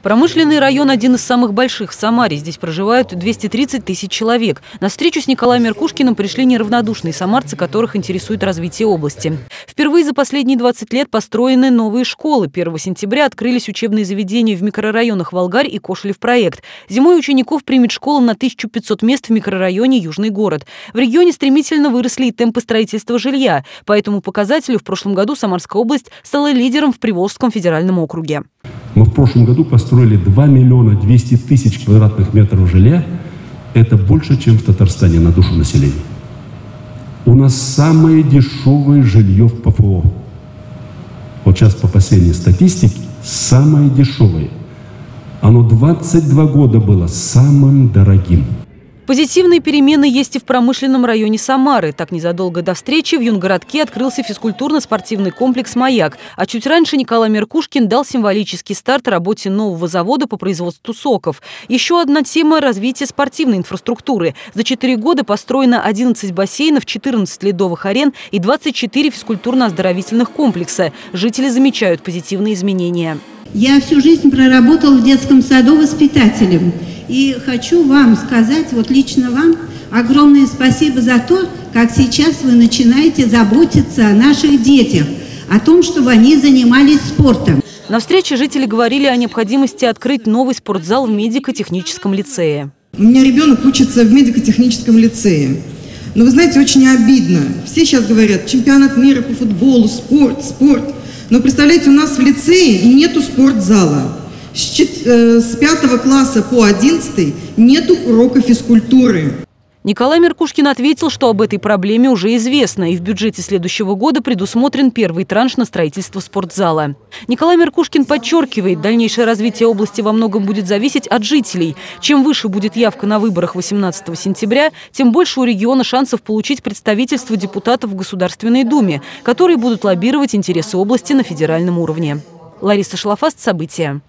Промышленный район – один из самых больших в Самаре. Здесь проживают 230 тысяч человек. На встречу с Николаем Меркушкиным пришли неравнодушные самарцы, которых интересует развитие области. Впервые за последние 20 лет построены новые школы. 1 сентября открылись учебные заведения в микрорайонах Волгарь и Кошелев-проект. Зимой учеников примет школа на 1500 мест в микрорайоне Южный город. В регионе стремительно выросли и темпы строительства жилья. По этому показателю в прошлом году Самарская область стала лидером в Приволжском федеральном округе. Мы в прошлом году построили 2 миллиона 200 тысяч квадратных метров жилья. Это больше, чем в Татарстане на душу населения. У нас самое дешевое жилье в ПФО. Вот сейчас по последней статистике самое дешевое. Оно 22 года было самым дорогим. Позитивные перемены есть и в промышленном районе Самары. Так, незадолго до встречи в Юнгородке открылся физкультурно-спортивный комплекс «Маяк». А чуть раньше Николай Меркушкин дал символический старт работе нового завода по производству соков. Еще одна тема – развитие спортивной инфраструктуры. За 4 года построено 11 бассейнов, 14 ледовых арен и 24 физкультурно-оздоровительных комплекса. Жители замечают позитивные изменения. Я всю жизнь проработал в детском саду воспитателем. И хочу вам сказать, вот лично вам, огромное спасибо за то, как сейчас вы начинаете заботиться о наших детях, о том, чтобы они занимались спортом. На встрече жители говорили о необходимости открыть новый спортзал в медико-техническом лицее. У меня ребенок учится в медико-техническом лицее. Но вы знаете, очень обидно. Все сейчас говорят, чемпионат мира по футболу, спорт. Но представляете, у нас в лицее нету спортзала. С 5 класса по 11 нету урока физкультуры. Николай Меркушкин ответил, что об этой проблеме уже известно, и в бюджете следующего года предусмотрен первый транш на строительство спортзала. Николай Меркушкин подчеркивает, дальнейшее развитие области во многом будет зависеть от жителей. Чем выше будет явка на выборах 18 сентября, тем больше у региона шансов получить представительство депутатов в Государственной Думе, которые будут лоббировать интересы области на федеральном уровне. Лариса Шлафаст, события.